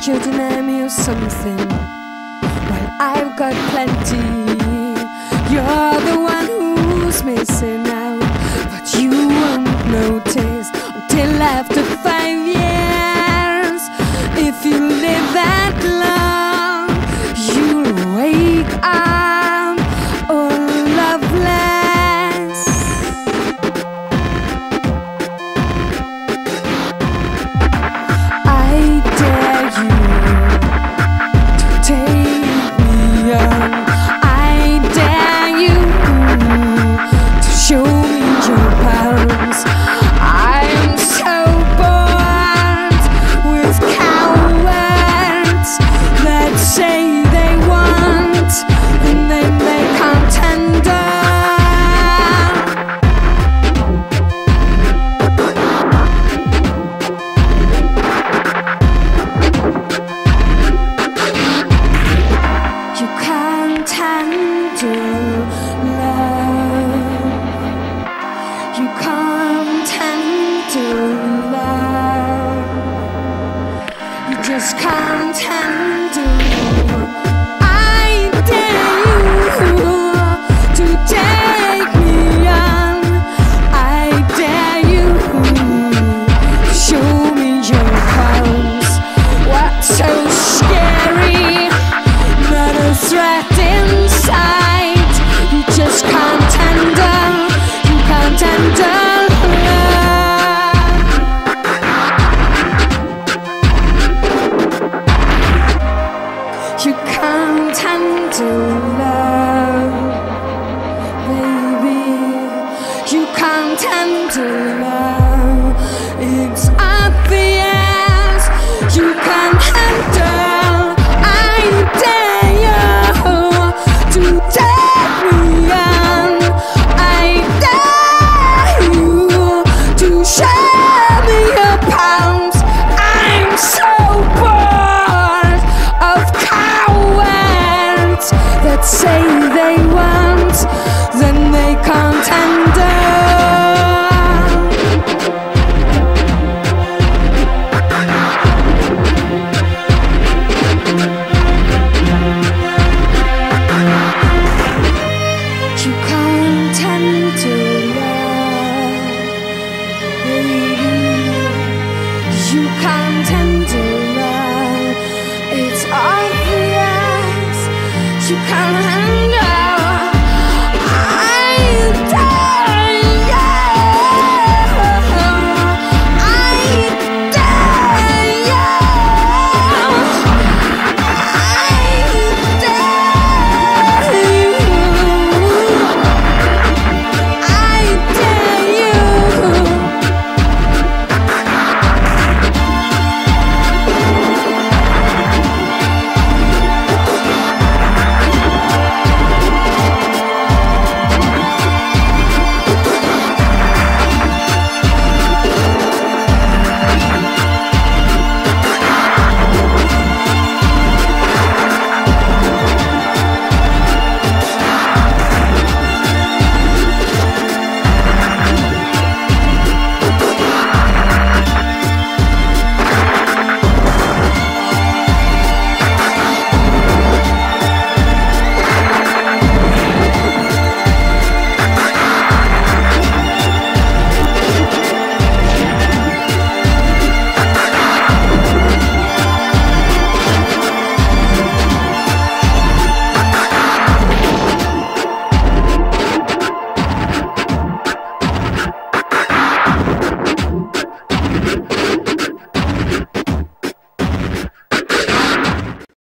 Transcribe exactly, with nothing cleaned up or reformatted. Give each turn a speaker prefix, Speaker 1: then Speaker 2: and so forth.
Speaker 1: you deny me of something? Well, I've got plenty. You're the one who's missing out, but you won't notice until after five years. If you live that long, you'll wake up all loveless. I dare you to take me on. I dare you to show me your powers. I'm so bored with cowards that say they want and then they can't tender. You can't handle love. You can't handle love. You just can't handle. I dare you to take me on. I dare you to show me your powers. What's so scary? Not a threat inside. You just can't handle. You can't handle love. You can't handle love, baby. You can't handle love.